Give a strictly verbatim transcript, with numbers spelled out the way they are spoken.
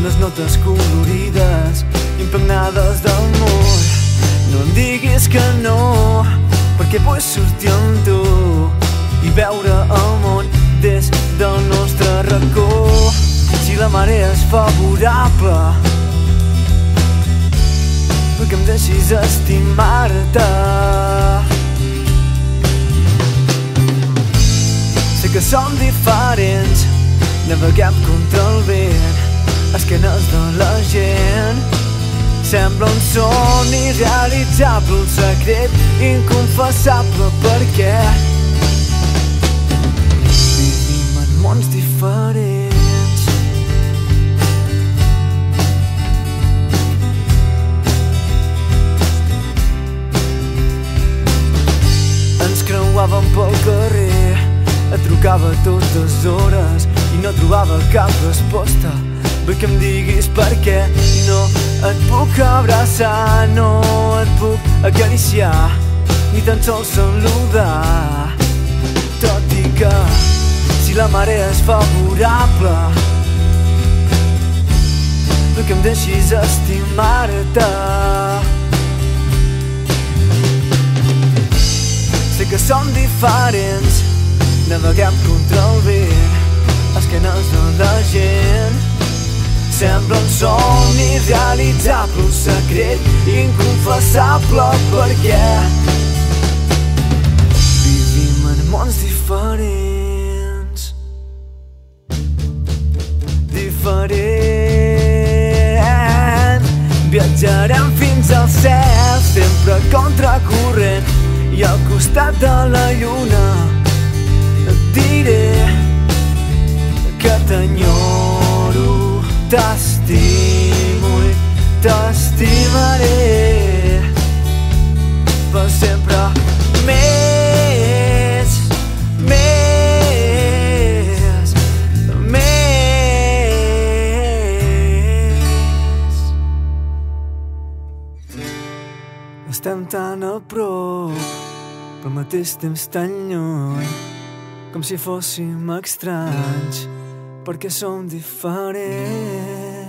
unes notes colorides impregnades d'amor. No em diguis que no, perquè vull sortir amb tu i veure el món des del nostre racó. Si la marea és favorable, perquè em deixis estimar-te. Sé que som diferents, naveguem contra el vent, esquenes de la gent. Sembla un somni irrealitzable, un secret inconfessable, perquè vivim en mons diferents. Ens creuàvem pel carrer, et trucava a totes hores i no trobava cap resposta. Vull que em diguis per què no et puc abraçar, no et puc acariciar, ni tan sols saludar. Tot i que si la marea és favorable, vull que em deixis estimar-te. Sé que som diferents, naveguem contra el vent, esquenes de la gent. Sembla un somni irrealitzable, un secret inconfessable, perquè vivim en mons diferents. Diferents. Viatjarem fins al cel, sempre contracorrent, i al costat de la lluna et diré que t'enyoro, t'estimo i t'estimaré per sempre. Més, més, més. Estem tan a prop, però al mateix temps tan lluny, com si fóssim estranys, perquè som diferents.